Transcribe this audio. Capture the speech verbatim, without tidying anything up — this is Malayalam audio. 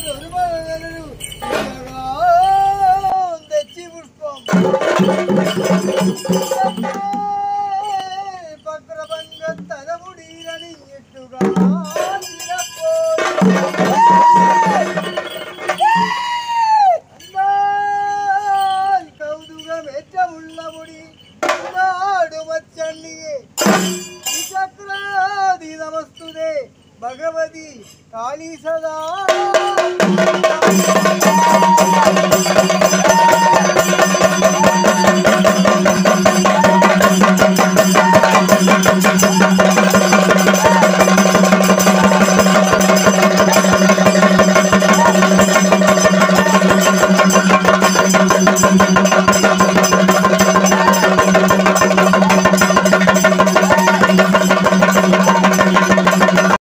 തെച്ചി പുഷ്പം പത്രഭംഗ തലമുടിയിലണിഞ്ഞിട്ടുക കൗതുകമേറ്റമുള്ള മുടി നാടുമച്ചണ്ണിയെ ചക്രാതി നമസ്തുതേ ഭഗവതി കാളി സദാ